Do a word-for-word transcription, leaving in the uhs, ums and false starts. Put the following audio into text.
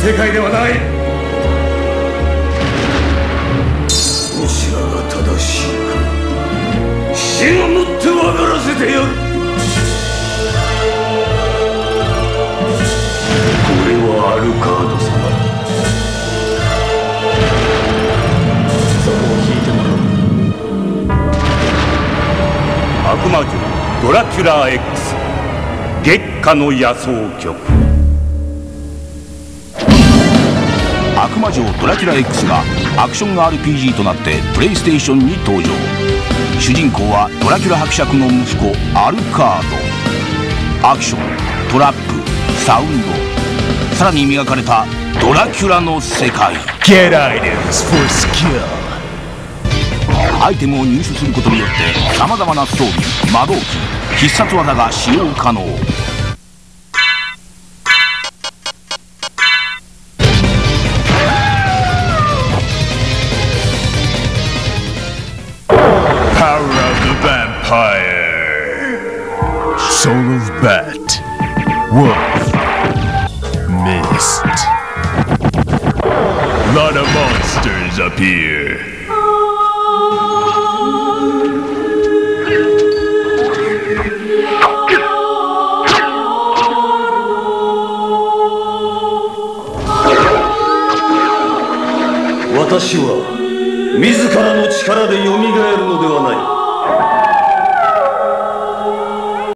世界ではない。 どちらが正しいか、死をもって分からせてやる。これはアルカード様だ。そこを引いてもらう。 悪魔女ドラキュラ X 月下の野草曲。 悪魔女ドラキュラ X がアクション アールピージー となってプレイステーションに登場。主人公はドラキュラ伯爵の息子アルカード。アクション、トラップ、サウンド、さらに磨かれたドラキュラの世界。 Get items for skill。 アイテムを入手することによってさまざまな装備、魔導器、必殺技が使用可能。 Power of the vampire. Soul of bat. Wolf. Mist. Lot of monsters up here. Watashi wa 自らの力で蘇るのではない。